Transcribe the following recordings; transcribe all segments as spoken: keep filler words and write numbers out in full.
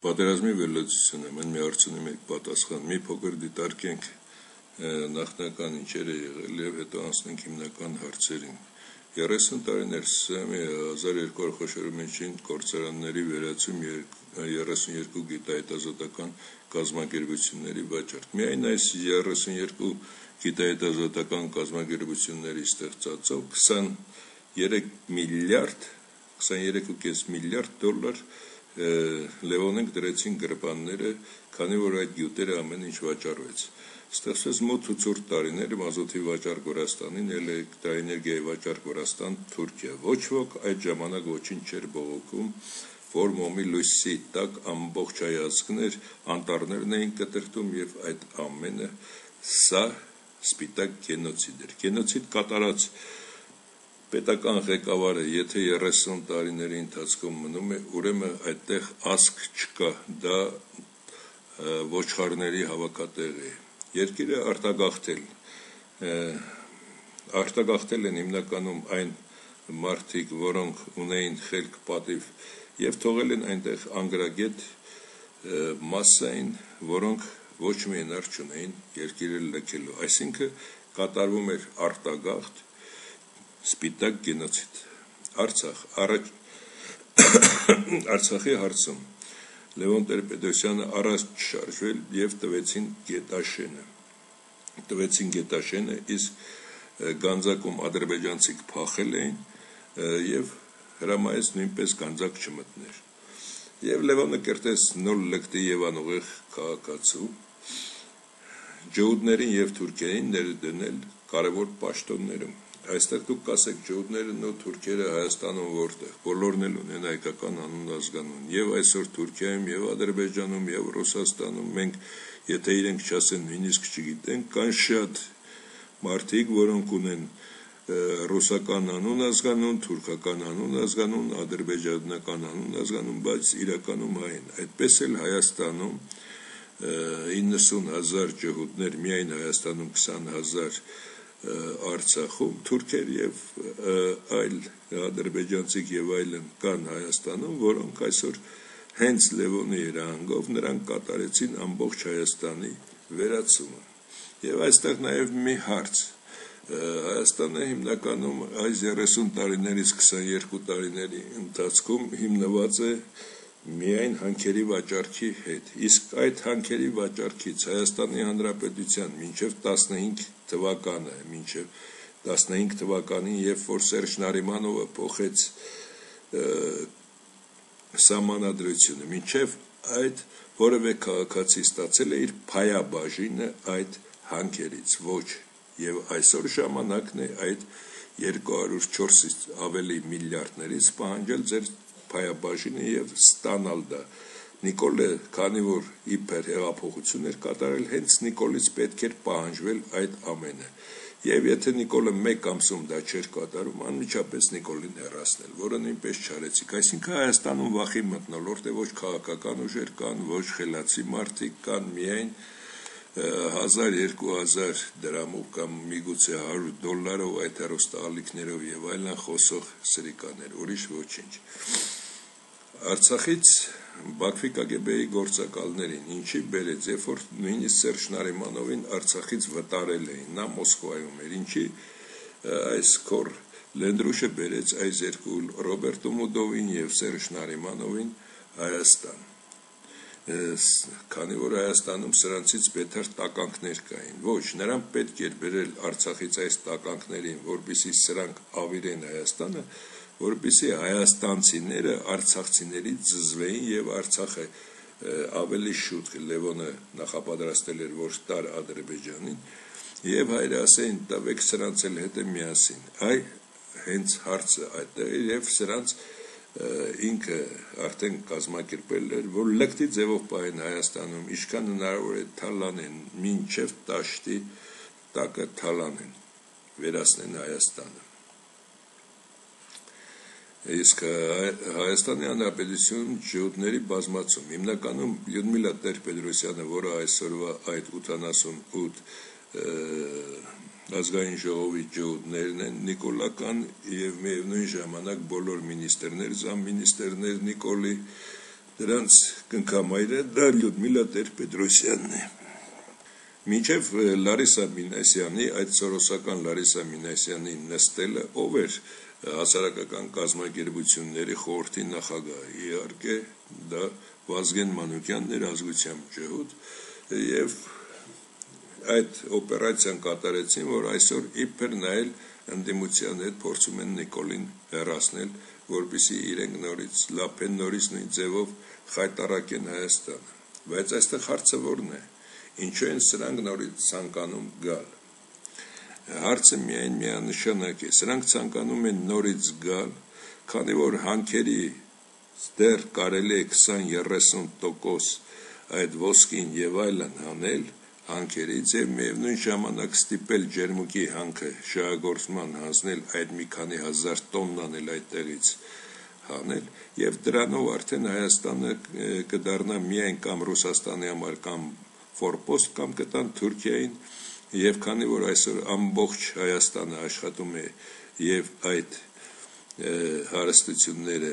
Պատերազմի վերլուծությունը մեն մի հարցնում եք պատասխան մի փոքր դիտարկենք նախնական ինչեր է եղել եւ հետո անցնենք հիմնական հարցերին երեսուն տարիներ սեմի հազար երկու հարյուր խոշորումենչին կորցարանների վերացում երեսուն երկու գիտահետազոտական կազմակերպությունների վաճառք միայն այս երեսուն երկու գիտահետազոտական կազմակերպությունների ստեղծածով քսաներեք միլիարդ քսաներեք ու կես միլիարդ դոլար Լևոնենք դրեցին գրպանները, քանի որ այդ գյուտերը ամեն ինչ վաճառվեց։ Ստեղծվեց մոտ ութ տարիներ մազութի վաճառք Վրաստանին, էլեկտրաէներգիայի վաճառք Վրաստան, Թուրքիա։ Ոչ ոք այդ ժամանակ ոչինչ չէր բողոքում, որ մոմի լույսի տակ ամբողջ հայացքներ, անտառներն էին կտրտում եւ այդ ամենը սա սպիտակ գենոցիդ էր։ Գենոցիդ կատարած պետական ղեկավարը, եթե երեսուն տարիների ընթացքում մնում է, ուրեմն այդտեղ ասք չկա, դա ոչխարների հավաքատեղ է։ Երկիրը արտագաղթել, արտագաղթել են հիմնականում այն մարդիկ, որոնք ունեին խելք պատիվ եւ թողել են այնտեղ անգրագետ մասսային, որոնք ոչ մի հնար չունեին երկիրը լքելու։ Այսինքն կատարվում էր արտագաղթ Սպիտակ գենոցիդ։ Արցախ առաջ Արցախի հարցում Լևոն Տեր-Պետրոսյանը առաջ շարժվել եւ տվեցին գետաշենը։ Տվեցին գետաշենը, իսկ Գանձակում ադրբեջանցիք փախել էին եւ հրամայեց նույնպես Գանձակ չմտներ։ Եվ Լևոնը կերտեց նոր լկտի եւ անուղեղ քաղաքացու ջհուդներին եւ թուրքերին ներդնել կարևոր պաշտոններում։ Այստեղ դուք կասեք ջհուդներն ու թուրքերը Հայաստանում որտեղ, բոլորն էլ ունեն հայկական անուն ազգանուն, եւ այսօր Թուրքիայում, եւ Ադրբեջանում, եւ Ռուսաստանում մենք, եթե իրենք չասեն նույնիսկ չգիտենք, կան շատ մարդիկ, որոնք ունեն ռուսական անուն ազգանուն, թուրքական անուն ազգանուն, ադրբեջանական անուն ազգանուն, բայց իրականում հայ են։ Այդպես էլ Հայաստանում իննսուն հազար ջհուդներ, միայն Հայաստանում քսան հազար Արցախում թուրքեր եւ այլ ադրբեջանցիք եւ այլն կան Հայաստանում, որոնք այսօր հենց Լևոնի երանգով նրանք կատարեցին ամբողջ Հայաստանի վերացումը։ Եվ այստեղ նաեւ մի հարց Հայաստանը հիմնականում այս երեսուն տարիներից քսաներկու տարիների ընթացքում հիմնված է միայն հանքերի վաճառքի հետ, իսկ այդ հանքերի վաճառքից Հայաստանի Հանրապետության մինչև տասնհինգ թվականը, մինչև տասնհինգ թվականին, երբ որ Սերժ Նարիմանովը փոխեց սահմանադրությունը, մինչև այդ որևէ քաղաքացի ստացել է իր փայաբաժինը այդ հանքերից, ոչ, եւ այսօր ժամանակն է այդ երկու հարյուր չորսից ավելի միլիարդներից պահանջել ձեր փայաբաժինը եւ ստանալ դա։ Նիկոլը, քանի որ իբր հեղափոխություն էր կատարել, հենց Նիկոլից պետք էր պահանջվել այդ ամենը։ Եվ եթե Նիկոլը մեկ ամսում դա չէր կատարում, անմիջապես Նիկոլին հեռացնել, որը նույնպես չարեցիք։ Այսինքն Հայաստանում վախի մթնոլորտ է, ոչ քաղաքական ուժեր կան, ոչ խելացի մարդիկ կան, միայն հազար երկու հազար դրամով կամ միգուցե հարյուր դոլարով այդ հեռուստաալիքներով եւ այլն խոսող սրիկաներ, ուրիշ ոչինչ։ Արցախից Բաքվի Կ Գ Բ-ի գործակալներին ինչի բերեց, երբ որ նույնիսկ Սերժ Նարիմանովին Արցախից վտարել էին, նա Մոսկվայում էր, ինչի այս քոր Լենդրուշը բերեց այս երկու Ռոբերտ Մուդովին եւ Սերժ Նարիմանովին Հայաստան։ Քանի որ Հայաստանում սրանցից բետար տականքներ կային, ոչ, նրան պետք էր բերել Արցախից այս տականքներին, որպեսզի սրանք ավիրեն Հայաստանը, որպեսզի հայաստանցիները արցախցիներից զզվեին եւ Արցախը ավելի շուտ Լևոնը նախապատրաստել էր, որ տար Ադրբեջանին եւ հայրը ասեին տվեք սրանց էլ հետ միասին։ Այ հենց հարցը այդտեղ էր եւ սրանց ինքը արդեն կազմակերպել էր, որ լկտի ձևով պահեն Հայաստանում, ինչքան հնարավոր է թալանեն, մինչև տաշտի տակը թալանեն, վերացնեն Հայաստանը։ Իսկ Հայաստանի Հանրապետությունում ջհուդների բազմացում, հիմնականում Լյուդմիլա Տեր-Պետրոսյանը, որը այսօրվա այդ ութանասունութ ազգային ժողովի ջհուդներն են, նիկոլական եւ միևնույն ժամանակ բոլոր մինիստրներ, զամմինիստրներ Նիկոլի Դրանց կնքամայրը դա Լյուդմիլա Տեր-Պետրոսյանն է։ Մինչև Լարիսա Մինասյանի, այդ սորոսական Լարիսա Մինասյանի նստելը, ով էր հասարակական կազմակերպությունների խորհրդի նախագահ, իհարկե դա Վազգեն Մանուկյանն էր, ազգությամբ ջհուդ, եւ այդ օպերացիան կատարեցին, որ այսօր իբր նայել ընդդիմության հետ փորձում են Նիկոլին հեռացնել, որպեսզի իրենք նորից լափեն, նորից նույն ձևով խայտարակեն Հայաստանը։ Բայց այստեղ հարցը որն է, ինչու են սրանք նորից ցանկանում գալ։ Հարցը միայն միանշանակ է, սրանք ցանկանում են նորից գալ, քանի որ հանքերի դեռ կարելի է քսան երեսուն տոկոս այդ ոսկին եւ այլն հանել հանքերից եւ միևնույն ժամանակ ստիպել ջերմուկի հանքը շահագործման հանձնել այդ մի քանի հազար տոննան էլ այդտեղից հանել եւ դրանով արդեն Հայաստանը կդառնա միայն կամ Ռուսաստանի համար կամ ֆորպոստ կամ կտան Թուրքիային եւ քանի որ այսօր ամբողջ Հայաստանը աշխատում է եւ այդ հարստությունները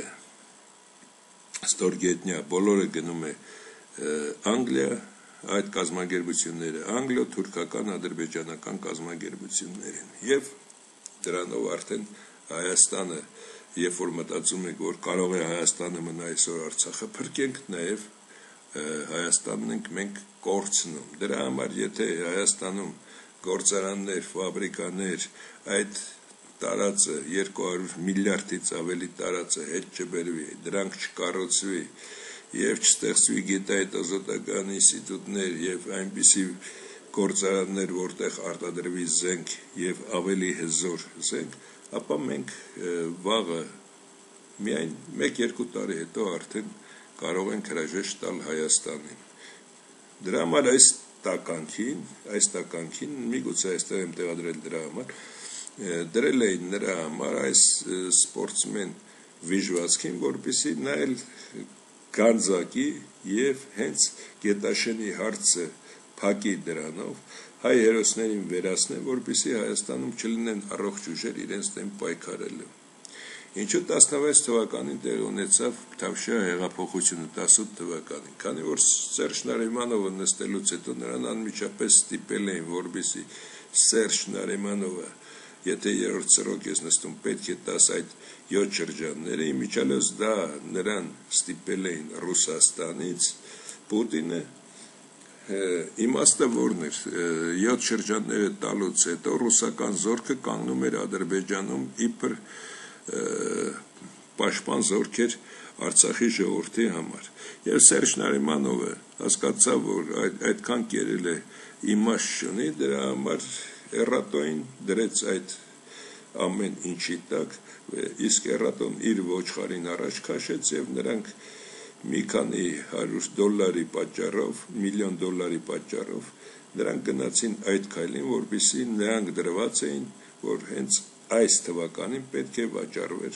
ստորգետնյա բոլորը գնում է Անգլիա այդ կազմակերպությունները անգլո-թուրքական, ադրբեջանական կազմակերպություններ են եւ դրանով արդեն Հայաստանը երբ որ մտածում եք որ կարող է Հայաստանը մնա այսօր Արցախը փրկենք նաեւ Հայաստանն ենք մենք կորցնում դրա համար եթե Հայաստանում գործարաններ, ֆաբրիկաներ այդ տարածը երկու հարյուր միլիարդից ավելի տարածը հետ չբերվի դրանք չկառուցվի եւ չստեղծվի գիտահետազոտական ինստիտուտներ եւ այնպիսի գործարաններ, որտեղ արտադրվի զենք եւ ավելի հզոր զենք, ապա մենք վաղը միայն մեկ-երկու տարի հետո արդեն կարող ենք հրաժեշտ տալ Հայաստանին։ Դրա համար այս տականքին, այս տականքին միգուցե այստեղ եմ տեղադրել դրա համար, դրել էին նրա համար այս սպորտսմեն վիժվածքին, որպեսզի նա էլ Գանձակի եւ հենց Գետաշենի հարցը փակի դրանով հայ հերոսներին վերացնեն, որպեսզի Հայաստանում չլինեն առողջ ուժեր իրենց դեմ պայքարելու։ Ինչու տասնվեց թվականին տեղ ունեցավ Թավշյա հեղափոխությունը տասութ թվականին, քանի որ Սերժ Նարեմանովը նստելուց հետո նրան անմիջապես ստիպել էին, որպեսզի Սերժ Նարեմանովը Եթե երրորդ սրոք ես նստում պետք է տաս այդ յոթ շրջանները, իմիջիալոց դա նրան ստիպել էին Ռուսաստանից, Պուտինը իմաստը որն էր, յոթ շրջանները տալուց հետո ռուսական զորքը կանգնում էր Ադրբեջանում իբր պաշտպան զորքեր Արցախի ժողովրդի համար։ Եվ Սերժ Նարեմանովը հասկացավ, որ այդքան կերել է իմաստ չունի, դրա համար Էրատոին դրեց այդ ամեն ինչի տակ, իսկ Էրատոն իր ոչխարին առաջ քաշեց եւ նրանք մի քանի հարյուր դոլարի պատճառով, միլիոն դոլարի պատճառով նրանք գնացին այդ քայլին, որպեսզի նրանք դրված էին, որ հենց այս թվականին պետք է վաճառվեր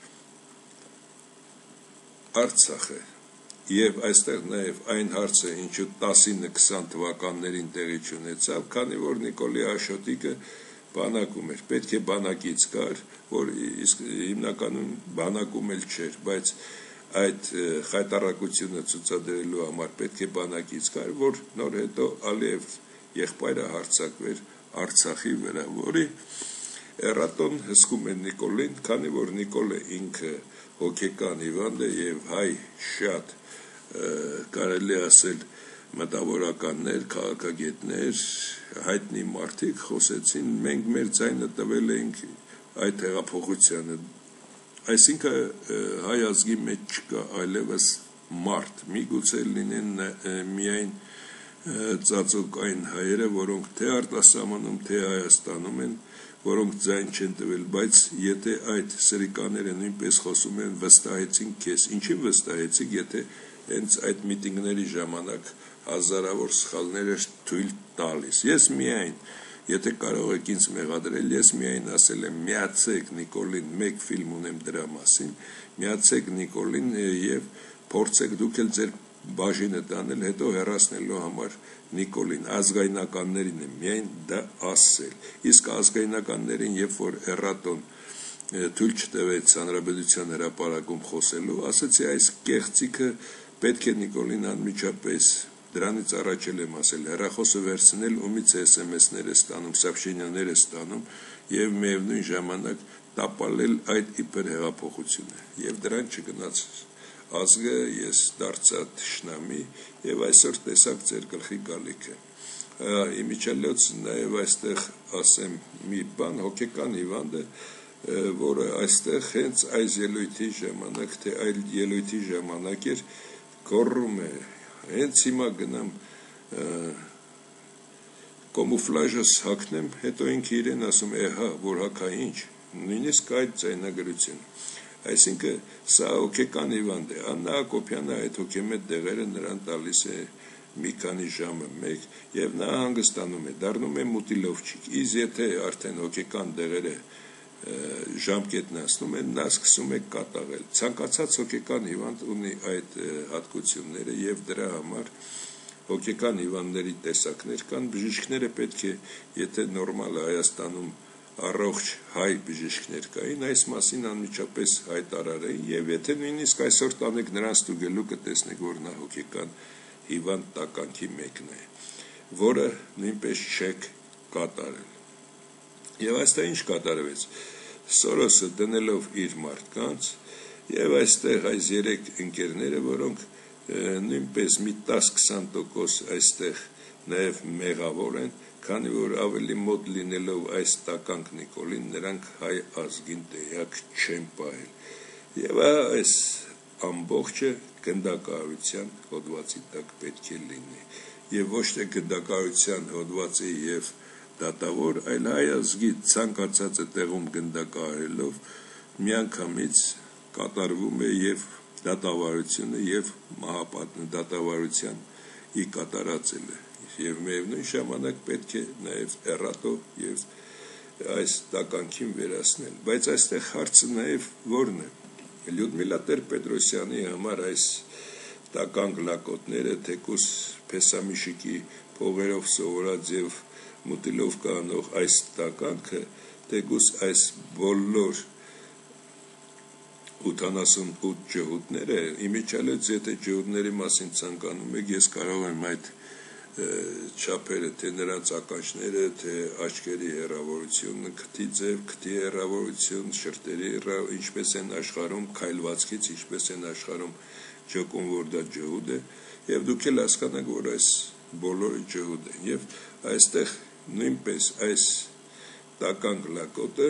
Արցախը։ Եվ այստեղ նաև այն հարցը, ինչու տասինը քսան թվականներին տեղի չունեցավ, քանի որ Նիկոլի Աշոտիկը բանակում էր, պետք է բանակից գար, որ իսկ հիմնականում բանակում էլ չէր, բայց այդ խայտարակությունը ցուցադրելու համար պետք է բանակից գար, որ նոր հետո Ալիև եղբայրը հարձակվեր Արցախի վրա, որի Էրատոն հսկում է Նիկոլին, քանի որ Նիկոլը ինքը հոգեկան հիվանդ է եւ հայ շատ կարելի ասել մտավորականներ, քաղաքագետներ, հայտնի մարդիկ խոսեցին, մենք մեր ձայնը տվել ենք այդ հեղափոխությանը, այսինքն հայ ազգի մեջ չկա այլևս մարդ, միգուցե լինեն միայն ծածուկ այն հայերը, որոնք թե արտասահմանում, թե Հայաստանում են, որոնք ձայն չեն տվել, բայց եթե այդ սրիկաները նույնպես խոսում են, վստահեցին քեզ, ինչի վստահեցիք, եթե հենց այդ միտինգների ժամանակ հազարավոր սխալներ էր թույլ տալիս։ Ես միայն, եթե կարող եք ինձ մեղադրել, ես միայն ասել եմ, միացեք Նիկոլին, մեկ ֆիլմ ունեմ դրա մասին, միացեք Նիկոլին եւ փորձեք դուք էլ ձեր բաժինը տանել, հետո հեռացնելու համար Նիկոլին, ազգայնականներին է միայն դա ասել, իսկ ազգայնականներին, երբ որ Էրատոն թույլ չտվեց հանրապետության հրապարակում խոսելու, ասացի այս կեղծիքը պետք է Նիկոլին անմիջապես դրանից առաջել եմ ասել հեռախոսը վերցնել, ումից էս էմ էսներ է ստանում, սապշենյաներ է ստանում եւ միևնույն ժամանակ տապալել այդ իբր հեղափոխությունը եւ դրան չգնաց ազգը ես դարձա թշնամի եւ այսօր տեսակ ձեր գլխի գալիքը իմիջալոց նաեւ այստեղ ասեմ մի բան հոգեկան հիվանդը որը այստեղ հենց այս ելույթի ժամանակ թե այլ ելույթի ժամանակ էր գոռում է հենց հիմա գնամ կոմուֆլաժս հագնեմ հետո ինքը իրեն ասում է հա որ հակա ինչ նույնիսկ այդ ձայնագրություն այսինքն սա հոգեկան հիվանդ է Աննա Հակոբյանը այդ հոգեմետ դեղերը նրան տալիս է մի քանի ժամը մեկ եւ նա հանգստանում է դառնում է մուտիլովչիկ իսկ եթե արդեն հոգեկան դեղերը ժամկետն ասնում են նա սկսում է կատաղել ցանկացած հոգեկան հիվանդ ունի այդ հատկությունները եւ դրա համար հոգեկան հիվանդների տեսակներ կան բժիշկները պետք է եթե նորմալ Հայաստանում առողջ հայ բժիշկներ կային այս մասին անմիջապես հայտարարեին եւ եթե նույնիսկ այսօր տանեք նրանց ստուգելու կտեսնեք որ նա հոգեկան հիվանդ տականքի մեկն է որը նույնպես չեք կատարել եւ այստեղ ինչ կատարվեց Սորոսը դնելով իր մարդկանց եւ այստեղ այս երեք ընկերները որոնք նույնպես մի տասը-քսան տոկոս այստեղ նաեւ մեղավոր են քանի որ ավելի մոտ լինելով այս տականք Նիկոլին նրանք հայ ազգին տեղյակ չեն պահել եւ այս ամբողջը գնդակահարության հոդվածի տակ պետք է լինի եւ ոչ թե գնդակահարության հոդվածի եւ դատավոր այլ հայ ազգի ցանկացածը տեղում գնդակահարելով միանգամից կատարվում է եւ դատավարությունը եւ մահապատն դատավարության ի կատարածելը եւ միևնույն ժամանակ պետք է նաեւ էրատո եւ այս տականքին վերացնել բայց այստեղ հարցը նաեւ որն է Լյուդմիլա Տեր-Պետրոսյանի համար այս տականք լակոտները թեկուս Փեսամիշիկի փողերով սովորած եւ մուտիլով կանող այս տականքը թեկուս այս բոլոր ութանասունութ ջհուդները իմիջալից եթե ջհուդների մասին ցանկանում եք ես կարող եմ այդ չափերը թե նրանց ականջները թե աչքերի հեռավորությունը քթի ձև քթի հեռավորություն շրտերի ինչպես են աշխարհում քայլվածքից ինչպես են աշխարհում ջոկում որ դա ջհուդ է եւ դուք էլ հասկանաք որ այս բոլորը ջհուդ են եւ այստեղ նույնպես այս տականք լակոտը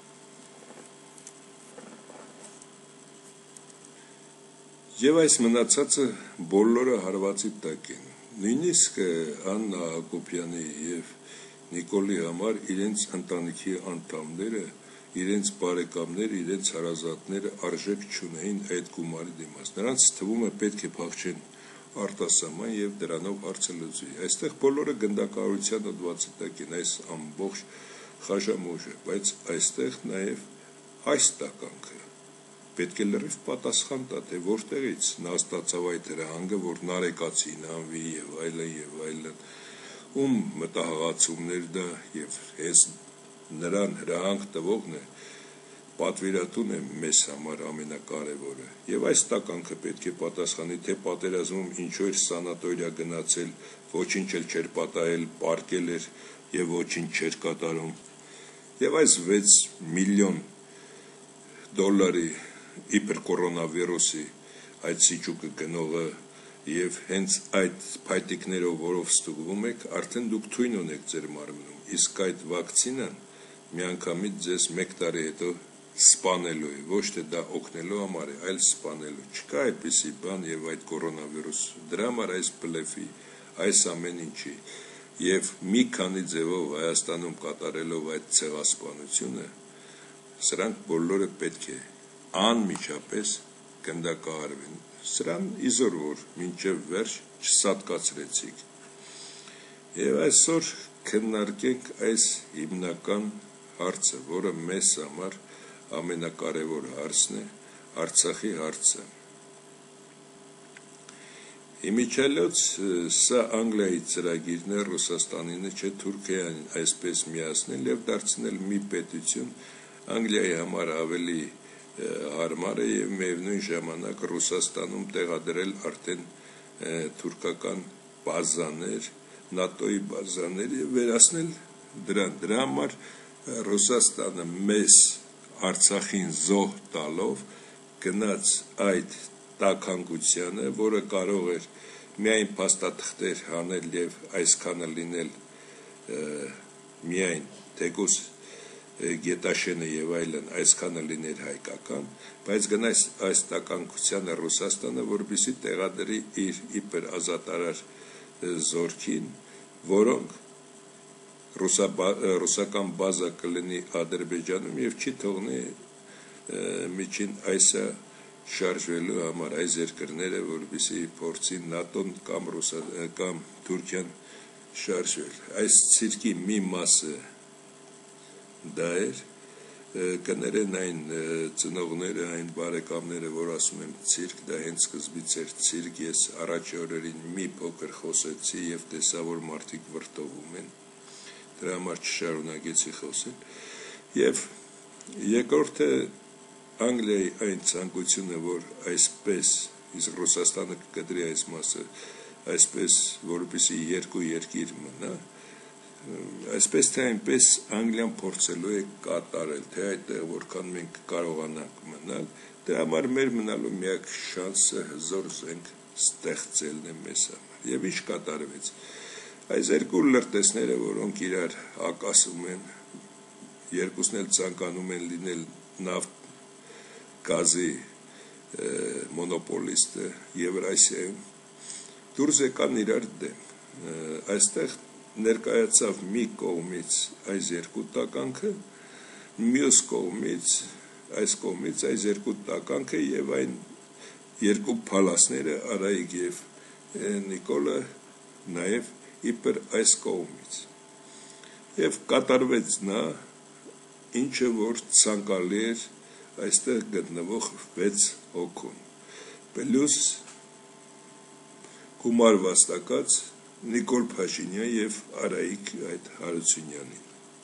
եւ այս մնացածը բոլորը հարվածի տակ են նույնիսկ Աննա Հակոբյանի եւ Նիկոլի համար իրենց ընտանիքի անդամները իրենց բարեկամներ իրենց հարազատները արժեք չունեին այդ գումարի դիմաց նրանց թվում է պետք է փախչեն արտասահման եւ դրանով հարցը լուծվի այստեղ բոլորը գնդակահարության հոդվածի տակ են այս ամբողջ խաժամուժը բայց այստեղ նաեւ այս տականքը պետք է լրիվ պատասխան տա թե որտեղից նա ստացավ այդ հրահանգը որ նարեկացին անվի եւ այլն եւ այլն ում մտահղացումներ դա եւ հենց նրան հրահանգ տվողն է պատվիրատուն է մեզ համար ամենակարևորը եւ այս տականքը պետք է պատասխանի թե պատերազմում ինչու էր սանատորիա գնացել ոչինչ էլ չէր պատահել պարկել էր եւ ոչինչ չէր կատարում եւ այս վեց միլիոն դոլարի իբր կորոնավիրուսի այդ սիճուկը գնողը եւ հենց այդ փայտիկներով որով ստուգվում եք արդեն դուք թույն ունեք ձեր մարմնում իսկ այդ վակցինան միանգամից ձեզ մեկ տարի հետո սպանելու է ոչ թե դա օգնելու համար է այլ սպանելու չկա այդպիսի բան եւ այդ կորոնավիրուս դրա համար այս բլեֆի այս ամեն ինչի եւ մի քանի ձևով Հայաստանում կատարելով այդ ցեղասպանությունը սրանք բոլորը պետք է անմիջապես գնդակահարվեն սրան իզոր որ մինչև վերջ չսատկացրեցիք եւ այսօր քննարկենք այս հիմնական հարցը որը մեզ համար ամենակարևոր հարցն է Արցախի հարցը Իմիջալոց սա Անգլիայի ծրագիրն է Ռուսաստանինը չէ Թուրքիան այսպես միացնել եւ դարձնել մի պետություն Անգլիայի համար ավելի հարմար է եւ միևնույն ժամանակ Ռուսաստանում տեղադրել արդեն թուրքական բազաներ, նատոյի բազաներ եւ վերացնել դրան։ Դրա համար Ռուսաստանը մեզ Արցախին զոհ տալով գնաց այդ տաքանկությանը, որը կարող էր միայն փաստաթղթեր հանել եւ այսքանը լինել միայն թեկուս Գետաշենը եւ այլն այսքանը լիներ հայկական, բայց գնաց այս տաքանկությանը Ռուսաստանը, որպեսզի տեղադրի իր իբր ազատարար զորքին, որոնք ռուսական բազա կլինի Ադրբեջանում եւ չի թողնի միջին այսը շարժվելու համար այս երկրները, որպեսզի փորձին ՆԱՏՕ-ն կամ կամ Թուրքիան շարժվել։ Այս ցիրկի մի մասը դա էր, կներեն այն ծնողները, այն բարեկամները, որ ասում եմ ցիրկ, դա հենց սկզբից էր ցիրկ, ես առաջի օրերին մի փոքր խոսեցի եւ տեսա, որ մարդիկ վրդովում են, դրա համար չշարունակեցի խոսել, եւ երկրորդը Անգլիայի այն ցանկությունը, որ այսպես, իսկ Ռուսաստանը կկտրի այս մասը, այսպես, որպեսզի երկու երկիր մնա, այսպես թե այնպես Անգլիան փորձելու է կատարել, թե այդտեղ որքան մենք կարողանանք մնալ, դրա համար մեր մնալու միակ շանսը հզոր զենք ստեղծելն է մեզ համար։ Եվ ինչ կատարվեց։ Այս երկու լրտեսները, որոնք իրար հակասում են, երկուսն էլ ցանկանում են լինել նավթ գազի մոնոպոլիստը Եվրասիայում, դուրս եկան իրար դեմ։ Այստեղ ներկայացավ մի կողմից այս երկու տականքը, մյուս կողմից այս կողմից այս երկու տականքը եւ այն երկու փալասները Արայիկ եւ Նիկոլը նաեւ իբր այս կողմից։ Եվ կատարվեց նա ինչը որ ցանկալի էր այստեղ գտնվող վեց հոգուն։ Պլյուս գումար վաստակած Նիկոլ Փաշինյան եւ Արայիկ այդ Հարությունյանին։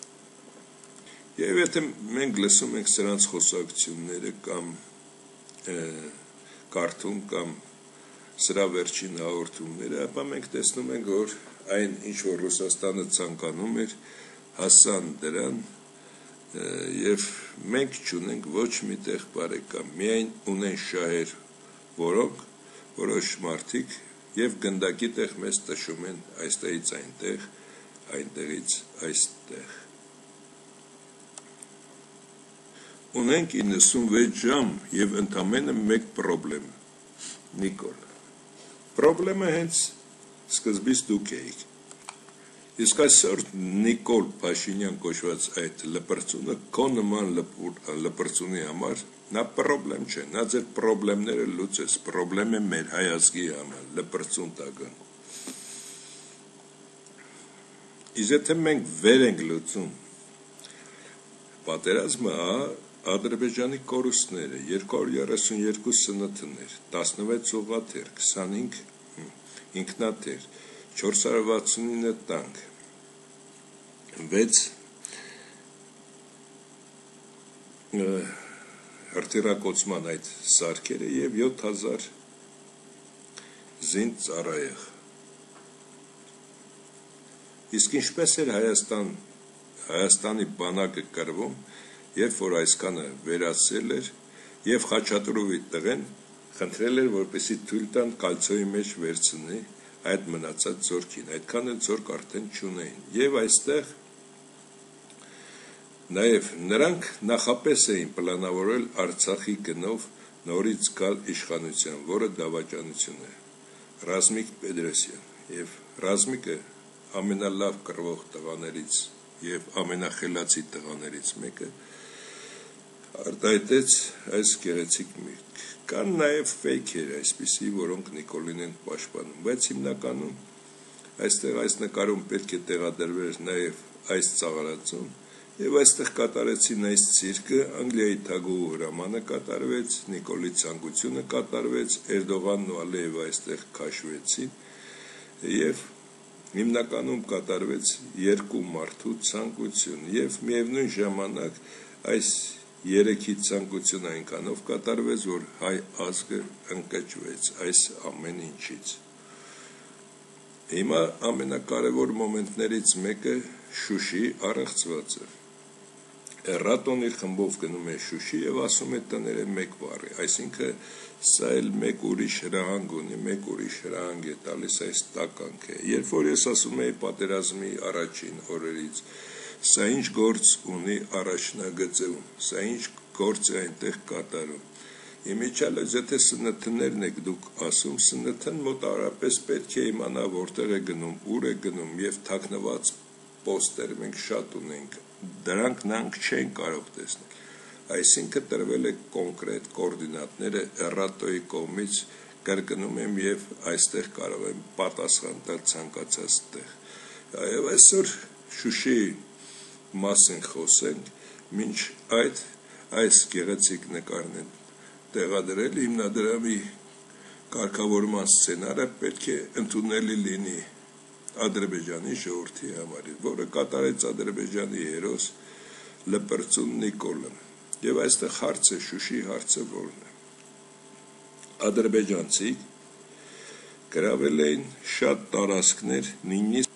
Եվ եթե մենք լսում ենք սրանց խոսակցությունները կամ կարդում կամ սրա վերջին հաղորդումները, ապա մենք տեսնում ենք, որ այն ինչ որ Ռուսաստանը ցանկանում էր, հասան դրան եւ մենք չունենք ոչ միտեղ բարեկամ, միայն ունեն շահեր, որոնք որոշ մարդիկ եւ գնդակի տեղ մեզ տշում են այստեղից այնտեղ, այնտեղից այստեղ։ Ունենք իննսունվեց ժամ եւ ընդամենը մեկ պրոբլեմ։ Նիկոլ։ Պրոբլեմը հենց սկզբից դուք էիք։ Իսկ այսօր Նիկոլ Փաշինյան կոչված այդ լպրծունը քո նման լպրծունի համար նա պրոբլեմ չէ, նա ձեր պրոբլեմները լուծես, պրոբլեմ է մեր հայազգի համար, լպրծուն տագան։ Իսկ եթե մենք վեր ենք լուծում, պատերազմը Ադրբեջանի կորուստները, երկու հարյուր երեսունյոթ սնթներ, տասնվեց ուղղաթիռ, քսանհինգ ինքնաթիռ, չորս հարյուր վաթսունինը տանկ, վեց հրթիռակոծման այդ սարքերը եւ յոթ հազար զինծ ծառայեղ։ Իսկ ինչպես էր Հայաստան, Հայաստանի բանակը կրվում, երբ որ այսքանը վերացել էր եւ Խաչատրովի տղեն խնդրել էր, որպեսզի թույլ տան կալցոյի մեջ վերցնի այդ մնացած զորքին, այդքան էլ զորք արդեն չունեին։ Եվ այստեղ նաեւ նրանք նախապես էին պլանավորել Արցախի գնով նորից գալ իշխանության, որը դավաճանություն է։ Ռազմիկ Պետրոսյան եւ Ռազմիկը ամենալավ կռվող տղաներից եւ ամենախելացի տղաներից մեկը արտահայտեց այս գեղեցիկ միտք։ Կան նաեւ ֆեյքեր այսպիսի, որոնք Նիկոլին են պաշտպանում, բայց հիմնականում այստեղ այս նկարում պետք է տեղադրվեր նաեւ այս ծաղարածուն եւ այստեղ կատարեցին այս ցիրկը, Անգլիայի թագուհու հրամանը կատարվեց, Նիկոլի ցանկությունը կատարվեց, Էրդողանն ու Ալիևը այստեղ քաշվեցին եւ հիմնականում կատարվեց երկու մարդու ցանկություն եւ միևնույն ժամանակ այս երեքի ցանկություն այնքանով կատարվեց, որ հայ ազգը ընկճվեց այս ամեն ինչից։ Հիմա ամենակարևոր մոմենտներից մեկը Շուշի առեղծվածը։ Էռատոն իր խմբով գնում է Շուշի եւ ասում է տները մեկ բառի, այսինքն սա էլ մեկ ուրիշ հրահանգ ունի, մեկ ուրիշ հրահանգ է տալիս այս տականքը։ Երբ որ ես ասում եի պատերազմի առաջին օրերից, սա ինչ գործ ունի առաջնագծում, սա ինչ գործ է այնտեղ կատարում։ Իմիջիալից եթե ՍՆԹ-ներն եք դուք ասում, ՍՆԹ-ն մոտավորապես պետք է իմանա որտեղ է գնում, ուր է գնում եւ թաքնված պոստեր մենք շատ ունենք, դրանք նրանք չեն կարող տեսնել, այսինքն տրվել է կոնկրետ կոորդինատները Էռատոյի կողմից, կրկնում եմ եւ այստեղ կարող եմ պատասխան տալ ցանկացած տեղ։ Եվ այսօր Շուշիի մասին խոսենք, մինչ այդ այս գեղեցիկ նկարն են տեղադրել հիմնադրամի կարգավորման սցենարը պետք է ընդունելի լինի Ադրբեջանի ժողովրդի համար, որը կատարեց Ադրբեջանի հերոս Լպրծուն Նիկոլը։ Եվ այստեղ հարց է, Շուշի հարցը որն է։ Ադրբեջանցիք գրավել էին շատ տարածքներ, նույնիսկ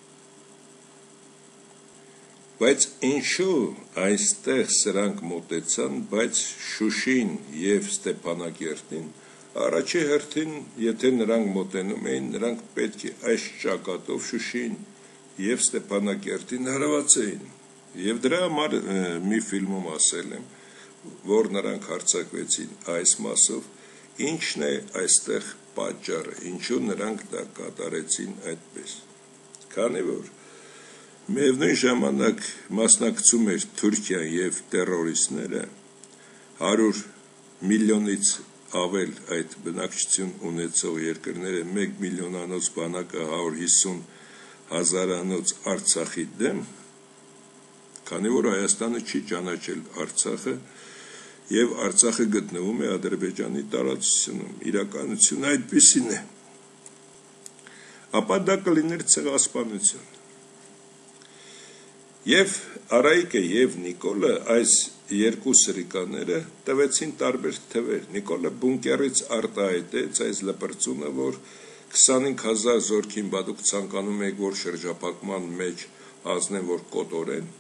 բայց ինչու այստեղ սրանք մոտեցան, բայց Շուշին եւ Ստեփանակերտին առաջի հերթին, եթե նրանք մոտենում էին, նրանք պետք է այս ճակատով Շուշին եւ Ստեփանակերտին հարվածեին։ Եվ դրա համար մի ֆիլմում ասել եմ, որ նրանք հարձակվեցին այս մասով, ինչն է այստեղ պատճառը, ինչու նրանք դա կատարեցին այդպես։ Քանի որ միևնույն ժամանակ մասնակցում էր Թուրքիան եւ տերորիստները, հարյուր միլիոնից ավել այդ բնակչություն ունեցող երկրները, մեկ միլիոնանոց բանակը հարյուր հիսուն հազարանոց Արցախի դեմ, քանի որ Հայաստանը չի ճանաչել Արցախը եւ Արցախը գտնվում է Ադրբեջանի տարածությունում, իրականությունը այդպիսին է, ապա դա կլիներ ցեղասպանություն։ Եվ Արայիկը եւ Նիկոլը այս երկու սրիկաները տվեցին տարբեր թվեր։ Նիկոլը բունկերից արտահայտեց այս լպրծունը, որ քսանհինգ հազար զորքին բա դուք ցանկանում եք, որ շրջափակման մեջ ազնեն, որ կոտորեն։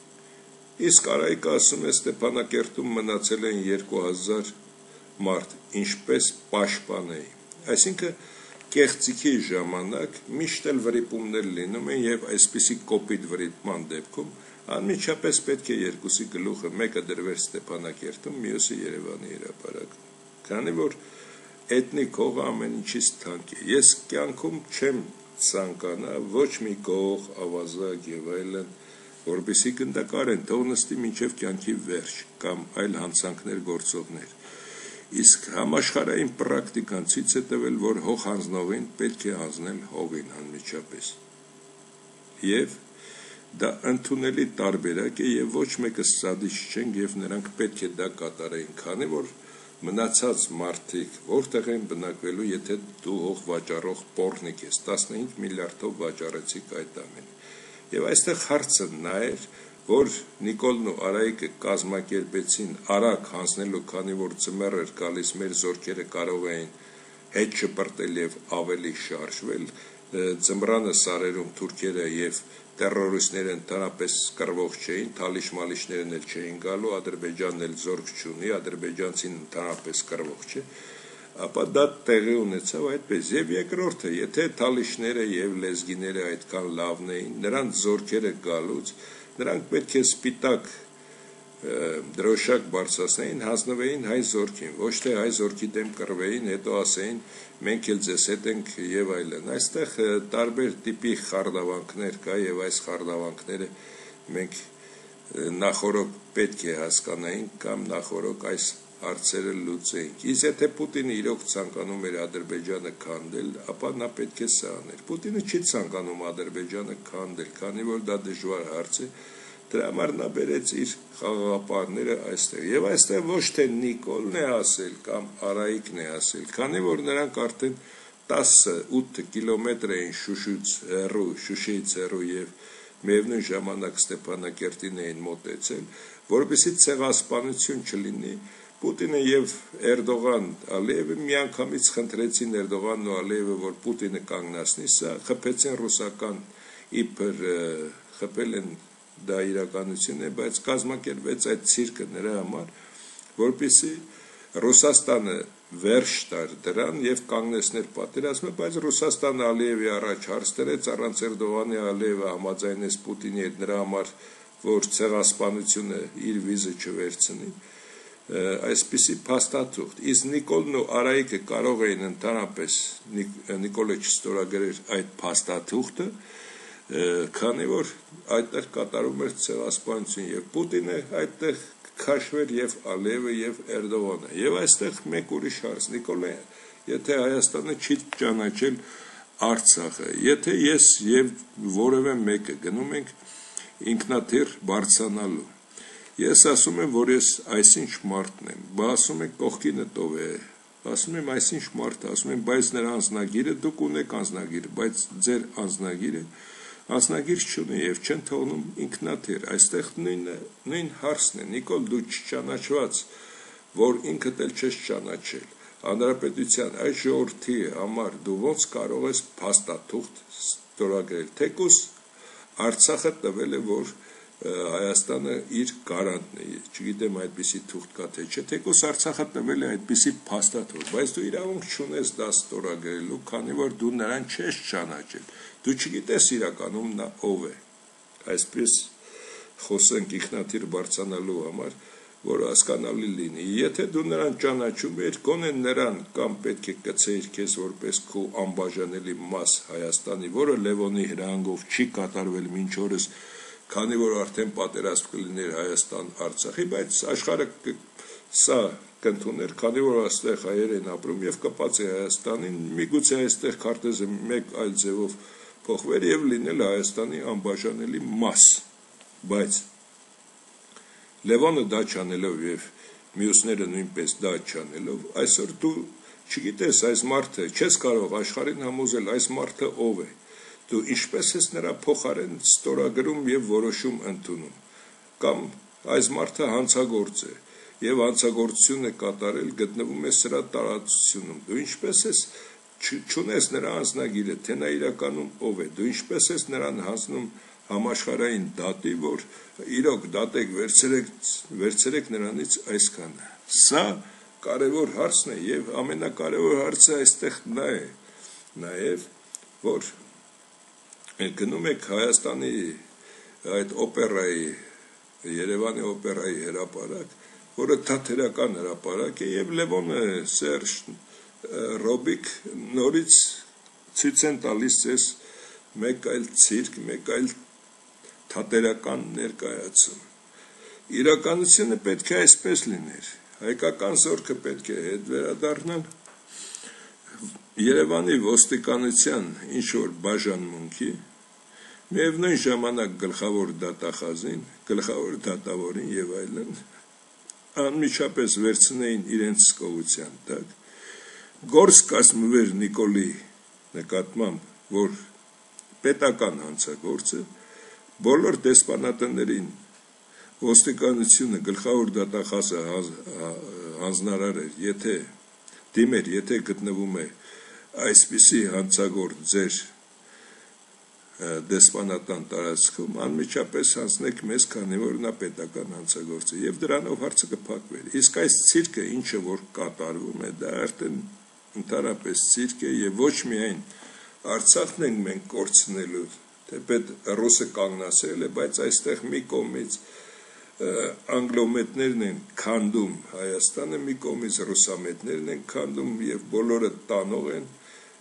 Իսկ Արայիկը ասում է Ստեփանակերտում մնացել են երկու հազար մարդ, ինչպես պաշտպանեի։ Այսինքն կեղծիքի ժամանակ միշտ էլ վրիպումներ լինում են եւ այսպիսի կոպիտ վրիպման դեպքում անմիջապես պետք է երկուսի գլուխը մեկը դրվեր Ստեփանակերտում, մյուսը Երևանի հրապարակում։ Քանի որ էթնիկ հողը ամեն ինչից թանկ է։ Ես կյանքում չեմ ցանկանա ոչ մի գող, ավազակ եւ այլն, որպեսի գնդակարեն, թող նստի մինչեւ կյանքի վերջ կամ այլ հանցանքներ գործողներ։ Իսկ համաշխարհային պրակտիկան ցույց է տվել, որ հող հանձնողին պետք է հանձնել հողին անմիջապես։ Եվ դա ընդունելի տարբերակ է եւ ոչ մեկը սադիչ չեն եւ նրանք պետք է դա կատարեին, քանի որ մնացած մարդիկ որտեղ են բնակվելու, եթե դու հող վաճառող պորնիկ ես, տասնհինգ միլիարդով վաճառեցիք այդ ամենը։ Եվ այստեղ հարցը նա էր, որ Նիկոլն ու Արայիկը կազմակերպեցին արագ հանձնելու, քանի որ ձմեռ էր գալիս, մեր զորքերը կարող էին հետ չպրտել եւ ավելի շարժվել, ձմռանը սարերում թուրքերը եւ տերորիստները ընդհանրապես կռվող չէին, թալիշ-մալիշներն էլ չէին գալու, Ադրբեջանն էլ զորք չունի, ադրբեջանցին ընդհանրապես կռվող չէ, ապա դա տեղի ունեցավ այդպես։ Եվ երկրորդը, եթե թալիշները եւ լեզգիները այդքան լավն էին, նրանց զորքերը գալուց, նրանք պետք է սպիտակ դրոշակ բարձրացնեին, հանձնվեին հայ զորքին, ոչ թե հայ զորքի դեմ կռվեին, հետո ասեին մենք էլ ձեզ հետ ենք եւ այլն։ Այստեղ տարբեր տիպի խարդավանքներ կա եւ այս խարդավանքները մենք նախորոք պետք է հասկանայինք կամ նախորոք այս հարցերը լուծեինք։ Իսկ եթե Պուտինը իրոք ցանկանում էր Ադրբեջանը քանդել, ապա նա պետք է սա աներ։ Պուտինը չի ցանկանում Ադրբեջանը քանդել, քանի որ դա դժվար հարց է։ Դրա համար նա բերեց իր խաղաղապահները այստեղ։ Եվ այստեղ ոչ թե Նիկոլն է ասել կամ Արայիկն է ասել, քանի որ նրանք արդեն տասը ութ կիլոմետր էին Շուշից հեռու, Շուշիից հեռու եւ միևնույն ժամանակ Ստեփանակերտին էին մոտեցել, որպեսզի ցեղասպանություն չլինի, Պուտինը եւ Էրդողան Ալիևը միանգամից խնդրեցին Էրդողանն ու Ալիևը, որ Պուտինը կանգնացնի, սա խփեցին ռուսական իբր խփել են դա իրականություն է, բայց կազմակերպեց այդ ցիրկը նրա համար, որպեսզի Ռուսաստանը վերջ տար դրան եւ կանգնեցներ պատերազմը, բայց Ռուսաստանը Ալիևի առաջ հարց դրեց, առանց Էրդողանի Ալիևը համաձայնեց Պուտինի հետ նրա համար, որ ցեղասպանությունը իր վիզը չվերցնի, այսպիսի փաստաթուղթ, իսկ Նիկոլն ու Արայիկը կարող էին ընդհանրապես Նիկոլը չստորագրեր այդ փաստաթուղթը, քանի որ այդտեղ կատարում էր ցեղասպանություն եւ Պուտինը այդտեղ քաշվեր եւ Ալիևը եւ Էրդողանը եւ այստեղ մեկ ուրիշ հարց Նիկոլը եթե Հայաստանը չի ճանաչել Արցախը եթե ես եւ որևէ մեկը գնում ենք ինքնաթիռ բարձրանալու ես ասում եմ որ ես այսինչ մարդն եմ բա ասում եք կողքինը տով է ասում եմ այսինչ մարդ ասում եմ բայց նրա անձնագիրը դուք ունեք անձնագիրը բայց ձեր անձնագիրը Անձնագիր չունի եւ չեն թողնում ինքնաթիռ այստեղ նույնը նույն հարցն է Նիկոլ դու չճանաչված որ ինքդ էլ չես ճանաչել հանրապետության այս ժողովրդի համար դու ոնց կարող ես փաստաթուղթ ստորագրել թեկուզ Արցախը տվել է որ Հայաստանը իր գարանտն է չգիտեմ այդպիսի թուղթ կա թե չէ թեկուզ Արցախը տվել է այդպիսի փաստաթուղթ բայց դու իրավունք չունես դա ստորագրելու քանի որ դու նրան չես ճանաչել Դու չգիտես իրականում նա ով է, այսպես խոսենք ինքնաթիռ բարձրանալու համար, որ հասկանալի լինի, եթե դու նրան ճանաչում ես, գոնե նրան կամ պետք է կցեիր քեզ որպես քո անբաժանելի մաս Հայաստանի, որը Լևոնի հրահանգով չի կատարվել մինչ օրս, քանի որ արդեն պատերազմ կլիներ Հայաստան Արցախի, բայց աշխարհը սա կընդուներ, քանի որ այստեղ հայեր են ապրում եւ կապած է Հայաստանին, միգուցե այստեղ քարտեզը մեկ այլ ձևով փոխվեր եւ լինել Հայաստանի անբաժանելի մաս, բայց Լևոնը դա չանելով եւ մյուսները նույնպես դա չանելով, այսօր դու չգիտես այս մարդը, չես կարող աշխարհին համոզել այս մարդը ով է, դու ինչպես ես նրա փոխարեն ստորագրում եւ որոշում ընդունում, կամ այս մարդը հանցագործ է եւ հանցագործությունը կատարել գտնվում է սրա տարածությունում, դու ինչպես ես չունես նրա անձնագիրը, թե նա իրականում ով է, դու ինչպես ես նրան հանձնում համաշխարհային դատի, որ իրոք դատեք վերցրեք, վերցրեք նրանից այսքանը։ Սա կարևոր հարցն է եւ ամենակարևոր հարցը այստեղ նա է, նաեւ որ գնում եք Հայաստանի այդ օպերայի, Երևանի օպերայի հրապարակ, որը թատերական հրապարակ է եւ Լևոնը Սերժ Ռոբիկ նորից ցույց են տալիս ես մեկ այլ ցիրկ, մեկ այլ թատերական ներկայացում։ Իրականությունը պետք է այսպես լիներ։ Հայկական զորքը պետք է հետ վերադառնալ Երևանի ոստիկանության ինչ որ բաժանմունքի, միևնույն ժամանակ գլխավոր դատախազին, գլխավոր դատավորին եւ այլն անմիջապես վերցնեին իրենց սկովության տակ Գործ կազմվեր Նիկոլի նկատմամբ, որ պետական հանցագործը բոլոր դեսպանատներին ոստիկանությունը գլխավոր դատախազը հանձնարար էր, եթե դիմեր, եթե գտնվում է այսպիսի հանցագործ ձեր դեսպանատան տարածքում, անմիջապես հանձնեք մեզ, քանի որ նա պետական հանցագործ է, եւ դրանով հարցը կփակվեր։ Իսկ այս ցիրկը, ինչը որ կատարվում է, դա արդեն ընդհանրապես ցիրկ է եւ ոչ միայն Արցախն ենք մենք կորցնելու, թեպետ ռուսը կանգնացել է, բայց այստեղ մի կողմից անգլոմետներն են քանդում Հայաստանը, մի կողմից ռուսամետներն են քանդում եւ բոլորը տանող են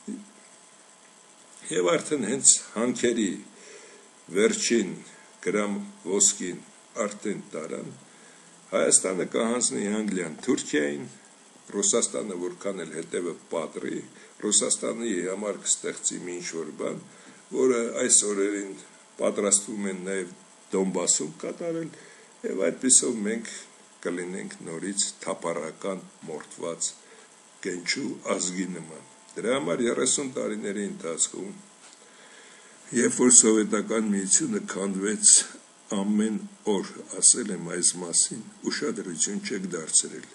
եւ արդեն հենց հանքերի վերջին գրամ ոսկին արդեն տարան Հայաստանը կհանձնի Անգլիան Թուրքիային Ռուսաստանը որքան էլ հետևը պատրի, Ռուսաստանի համար կստեղծի մի ինչ-որ բան, որը այս օրերին պատրաստվում են նաև Դոնբասում կատարել, եւ այդպիսով մենք կլինենք նորից թափառական մորթված կենչու ազգի նման։ Դրա համար երեսուն տարիների ընթացքում Երբ որ սովետական միությունը քանդվեց ամեն օր, ասել եմ այս մասին, ուշադրություն չեք դարձրել։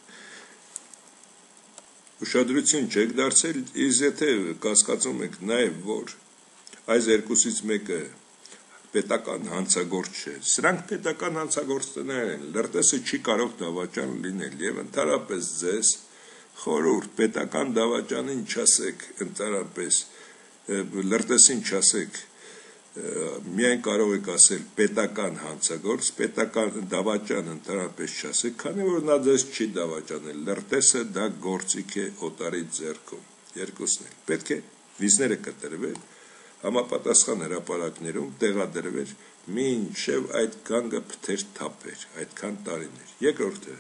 Ուշադրություն չեք դարձել, իսկ եթե կասկածում եք նաև որ այս երկուսից մեկը պետական հանցագործ չէ, սրանք պետական հանցագործներ են, Լրտեսը չի կարող դավաճան լինել եւ ընդհանրապես ձեզ խորհուրդ պետական դավաճանին չասեք, ընդհանրապես Լրտեսին չասեք, միայն կարող եք ասել պետական հանցագործ, պետական դավաճան ընդհանրապես չասեք, քանի որ նա ձեզ չի դավաճանել, Լրտեսը դա գործիք է օտարի ձեռքում, երկուսն էլ, պետք է վիզները կտրվել, համապատասխան հրապարակներում տեղադրվեր, մինչև այդ գանգը փթեր թափեր, այդքան տարիներ, երկրորդը,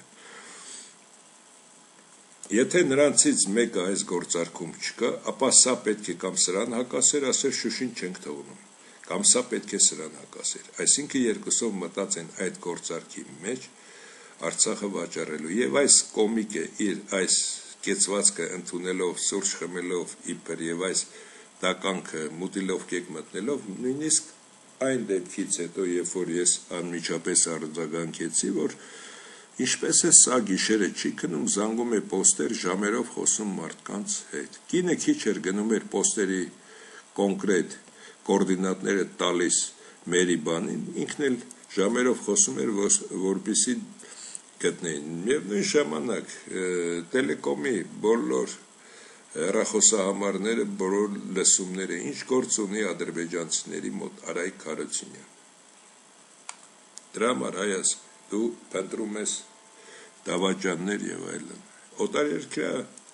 եթե նրանցից մեկը այս գործարքում չկա, ապա սա պետք է կամ սրան հակասեր, ասեր Շուշին չենք թողնում, կամ սա պետք է սրան հակասեր, այսինքն երկուսով մտած են այդ գործարքի մեջ Արցախը վաճառելու եւ այս կոմիկը իր այս կեցվածքը ընդունելով, սուրճ խմելով իբր եւ այս տականքը մուտիլով կեք մտնելով, նույնիսկ այն դեպքից հետո, երբ որ ես անմիջապես արձագանքեցի, որ ինչպես է սա գիշերը չի քնում, զանգում է պոստեր ժամերով խոսում մարդկանց հետ։ Կինը քիչ էր գնում էր պոստերի կոնկրետ կոորդինատները տալիս մերի բանին, ինքն էլ ժամերով խոսում էր, որպեսզի գտնեին։ Միևնույն ժամանակ տելեկոմի բոլոր հեռախոսահամարները, բոլոր լսումները, ինչ գործ ունի ադրբեջանցիների մոտ Արայք Հարությունյան։ Դրա համար հայաց դու փնտրում ես դավաճաններ եւ այլն։ Օտարերկրյա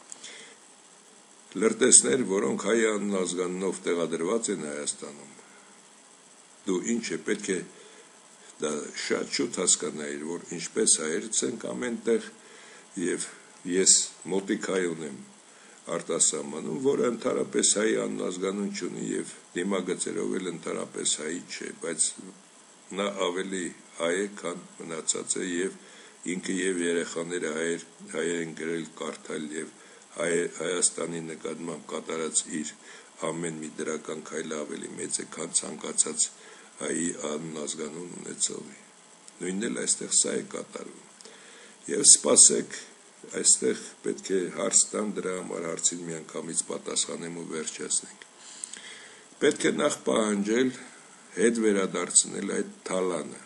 լրտեսներ, որոնք հայ անազգանունով տեղադրված են Հայաստանում, դու ինչ է պետք է դա շատ շուտ հասկանայիր, որ ինչպես հայերց ենք ամենտեղ եւ ես մոտիկ հայ ունեմ արտասահմանում, որը ընդհանրապես հայ անազգանուն չունի եւ դիմագծերով էլ ընդհանրապես հայ չէ, բայց նա ավելի հայ է, քան մնացած է եւ ինքը եւ երեխաները հայեր հայեր են գրել կարդալ եւ հայ, Հայաստանի նկատմամբ կատարած իր ամեն մի դրական քայլը ավելի մեծ է, քան ցանկացած հայի անազգանուն ունեցողի։ Նույնն էլ այստեղ սա է կատարվում։ Եվ սպասեք, այստեղ պետք է հարց տան, դրա համար հարցին միանգամից պատասխանեմ ու վերջացնենք։ Պետք է նախ պահանջել հետ վերադարձնել այդ թալանը,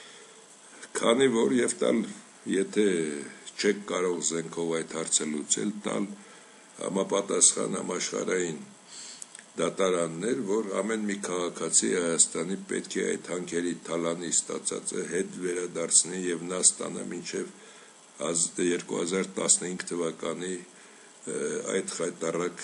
քանի որ եւ տալ, եթե չեք կարող զենքով այդ հարցը լուծել, տալ համապատասխան համաշխարհային դատարաններ, որ ամեն մի քաղաքացի Հայաստանի պետք է այդ հանքերի թալանի ստացածը հետ վերադարձնի եւ նա ստանա մինչեւ երկու հազար տասնհինգ թվականի այդ խայտարակ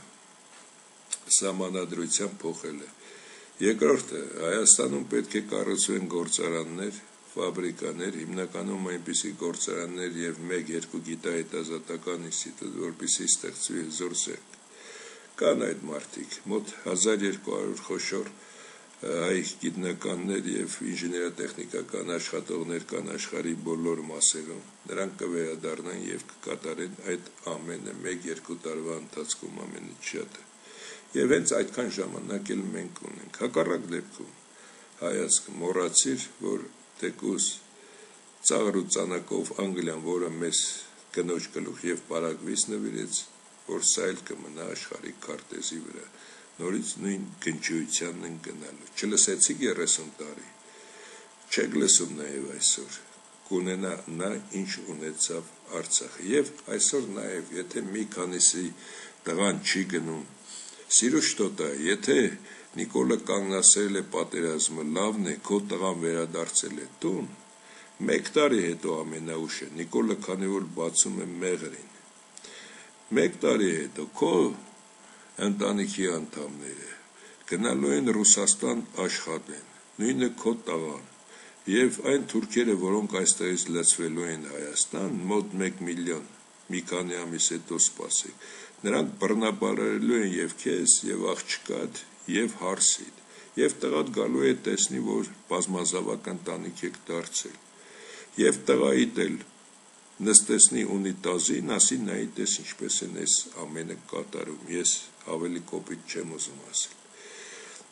սահմանադրությամբ փոխելը։ Երկրորդը, Հայաստանում պետք է կառուցվեն գործարաններ, ֆաբրիկաներ, հիմնականում այնպիսի գործարաններ եւ մեկ-երկու գիտահետազոտական ինստիտուտ, որպեսզի ստեղծվի զորսերք։ Կան այդ մարդիկ, մոտ հազար երկու հարյուր խոշոր հայ գիտնականներ եւ ինժեներատեխնիկական աշխատողներ կան աշխարհի բոլոր մասերում։ Նրանք կվերադառնան եւ կկատարեն այդ ամենը մեկ-երկու տարվա ընթացքում ամենից շատը։ Եվ հենց այդքան ժամանակ էլ մենք ունենք։ Հակառակ դեպքում հայացք մոռացիր, որ թեկուզ ծաղր ու ծանակով Անգլիան, որը մեզ կնոջ գլուխ եւ պարագվից նվիրեց, որ սա էլ կմնա աշխարհի քարտեզի վրա, նորից նույն գնչույությանն են գնալու։ Չլսեցիք երեսուն տարի, չեք լսում նաեւ այսօր, կունենա նա ինչ ունեցավ Արցախը։ Եվ այսօր նաեւ, եթե մի քանիսի տղան չի գնում, սիրո շտոտա, եթե Նիկոլը կանգնացրել է պատերազմը, լավն է, քո տղան վերադարձել է տուն, մեկ տարի հետո ամենաուշը, Նիկոլը քանի որ բացում է մեղրին, մեկ տարի հետո քո ընտանիքի անդամները գնալու են Ռուսաստան աշխատեն, նույնը քո տղան, եւ այն թուրքերը, որոնք այստեղից լցվելու են Հայաստան, մոտ մեկ միլիոն, մի քանի ամիս հետո սպասեք, նրանք բռնաբարելու են եւ քեզ, եւ աղջկադ, եւ հարսիդ, եւ տղադ գալու է տեսնի, որ բազմազավակ ընտանիք եք դարձել, եւ տղայիդ էլ նստեսնի ունիտազին, ասի նայի տես ինչպես են այս ամենը կատարում, ես ավելի կոպիտ չեմ ուզում ասել։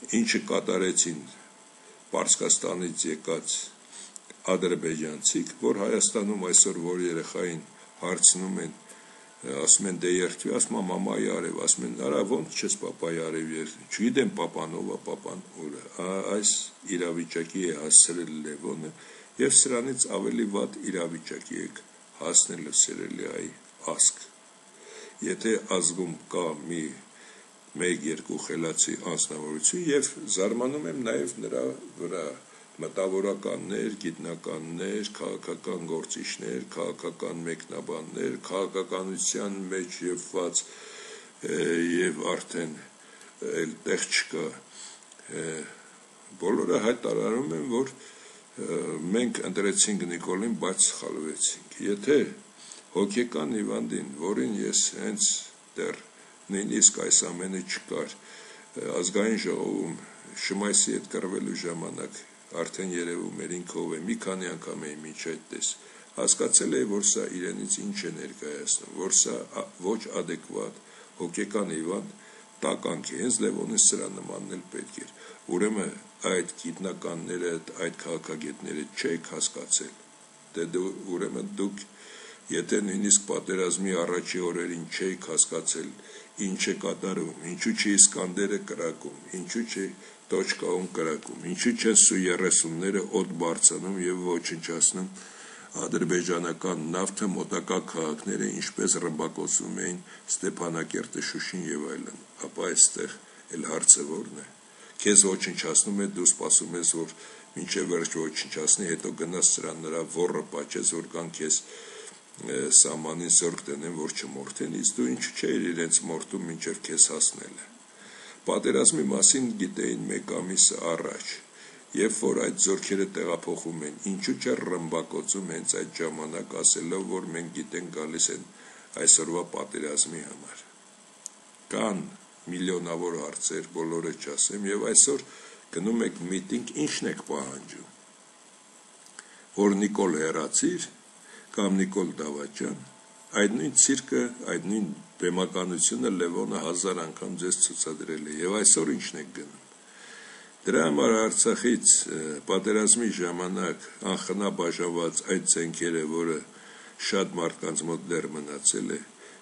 ինչը կատարեցին Պարսկաստանից եկած ադրբեջանցիք, որ Հայաստանում այսօր որ երեխային հարցնում են, ասում են դե երթվի, ասում եմ մամայի արև, ասում են արա ոնց չես պապայի արև երթվի, չգիտեմ պապան ով է, պապան ուր է, այս իրավիճակի է հասցրել Լևոնը եւ սրանից ավելի վատ իրավիճակի եք հասնելու սիրելի այ ազգ։ Եթե ազգում կա մի մեկ երկու խելացի անձնավորություն եւ զարմանում եմ նաեւ նրա վրա մտավորականներ, գիտնականներ, քաղաքական գործիչներ, քաղաքական մեկնաբաններ, քաղաքականության մեջ ևված եւ արդեն էլ տեղ չկա, բոլորը հայտարարում են, որ մենք ընտրեցինք Նիկոլին, բայց սխալվեցինք։ Եթե հոգեկան հիվանդին, որին ես հենց դեռ նույնիսկ այս ամենը չկար, ազգային ժողովում Շմայսի հետ կռվելու ժամանակ արդեն երևում էր ինքը ով է, մի քանի անգամ էի մինչ այդպես հասկացել էի, որ սա իրենից ինչ է ներկայացնում, որ սա ոչ adekvat հոգեկան հիվանդ տականք է, հենց Լևոնը սրա նմանն էլ պետք էր։ Ուրեմն այդ գիտնականները, այդ քաղաքագետները չեք հասկացել, դե դու ուրեմն դուք եթե նույնիսկ պատերազմի առաջի օրերին չեք հասկացել ինչ է կատարում, ինչու չի Իսկանդերը կրակում, ինչու չի Տոչկաուն կրակում, ինչու չեն Սու երեսունները օդ բարձանում եւ ոչնչացնում ադրբեջանական նավթը մոտակա քաղաքները, ինչպես ռմբակոծում էին Ստեփանակերտը, Շուշին եւ այլն, ապա այստեղ էլ հարցը որն է։ Քեզ ոչնչացնում է, դու սպասում ես, որ մինչև վերջ ոչնչացնի, հետո գնաս սրան նրա ոռը պատճես, որ կան քեզ սահմանին զորք տնեն, որ չմորթեն, իսկ դու ինչու չէիր իրենց մորթում մինչև քեզ հասնելը։ Պատերազմի մասին գիտեին մեկ ամիս առաջ, երբ որ այդ զորքերը տեղափոխում են, ինչու չէ ռմբակոծում հենց այդ ժամանակ ասելով, որ մենք գիտենք գալիս են այսօրվա պատերազմի համար։ Կան միլիոնավոր հարցեր, բոլորը չասեմ, եւ այսօր գնում եք միտինգ, ինչն եք պահանջում, որ Նիկոլ հեռացիր կամ Նիկոլ Դավաճան, այդ նույն ցիրկը, այդ նույն բեմականությունը Լևոնը հազար անգամ ձեզ ցուցադրել է եւ այսօր ինչն եք գնում։ Դրա համար Արցախից պատերազմի ժամանակ անխնա բաժանված այդ ցենքերը, որը շատ մարդկանց մոտ դեռ մնացել է,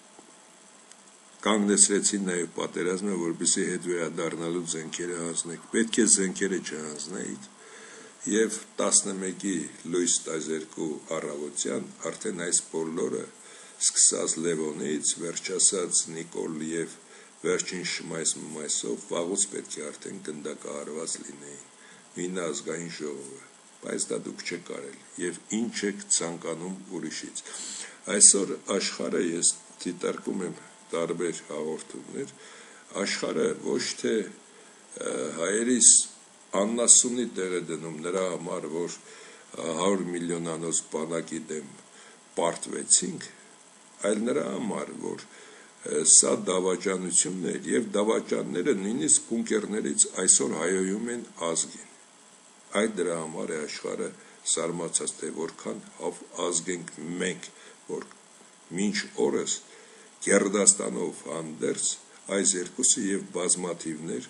կանգնեցրեցին նաեւ պատերազմը, որպեսզի հետ վերադառնալու ցենքերը հանձնեք, պետք է ցենքերը չհանձնեիք եւ տասնմեկի լույս տասներկու առավոտյան արդեն այս բոլորը սկսած Լևոնից, վերջասած Նիկոլ եւ վերջին Շմայս Մայսով վաղուց պետք է արդեն գնդակահարված լինեին մին ազգային ժողովը, բայց դա դուք չեք արել եւ ինչ եք ցանկանում ուրիշից։ Այսօր աշխարհը ես դիտարկում եմ տարբեր հաղորդումներ, աշխարհը ոչ թե հայերիս աննասունի տեղ է դնում նրա համար, որ հարյուր միլիոնանոց բանակի դեմ պարտվեցինք, այլ նրա համար, որ սա դավաճանությունն էր եւ դավաճանները նույնիսկ բունկերներից այսօր հայոյում են ազգին։ Այդ դրա համար է աշխարհը զարմացած, թե որքան ազգ ենք մենք, որ մինչ օրս Գերդաստանով հանդերձ այս երկուսը եւ բազմաթիվներ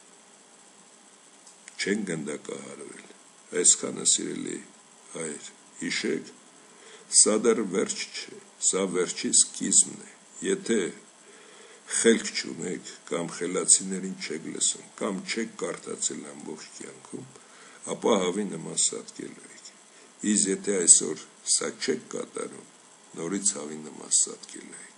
չեն գնդակահարվել։ Այսքանը սիրելի հայր, հիշեք, սա դեռ վերջ չէ, սա վերջի սկիզբն է։ Եթե խելք չունեք կամ խելացիներին չեք լսում, կամ չեք կարդացել ամբողջ կյանքում, ապա հավի նման սատկելու եք։ Իսկ եթե այսօր սա չեք կատարում, նորից հավի նման սատկելու եք։